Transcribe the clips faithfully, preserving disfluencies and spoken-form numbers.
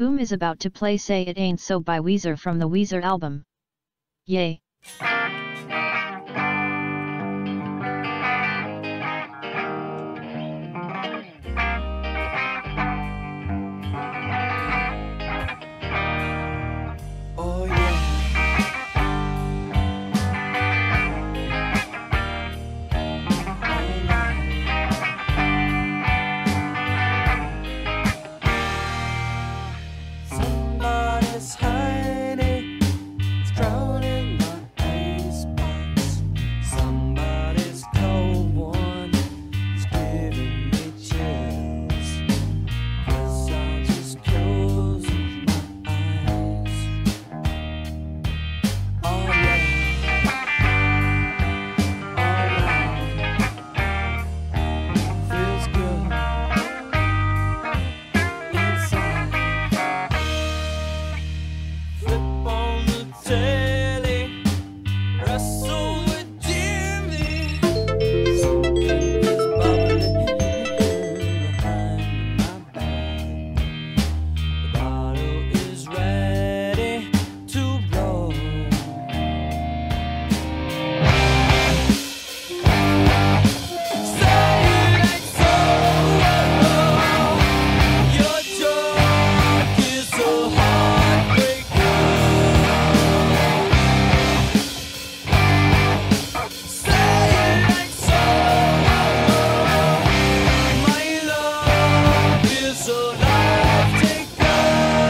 Boom is about to play Say It Ain't So by Weezer from the Weezer album. Yay! Oh yeah. Somebody's hiding, it's drowning my icebox. Somebody's cold one is giving me chills. Guess I'll just close my eyes. Oh yeah. Alright. Feels good inside. Flip on the telly, wrestle with Jimmy. Something is bubbling behind my back. The bottle is ready to blow. Say it ain't so. Your joke is a heartbreaker. Say it ain't so. My love is a life taker.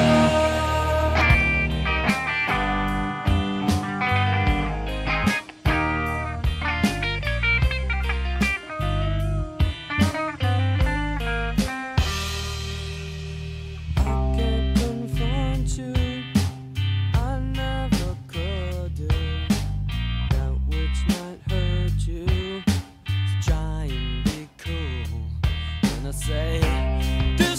I can't confront you, I never could do that which might hurt you. So try and be cool when I say this.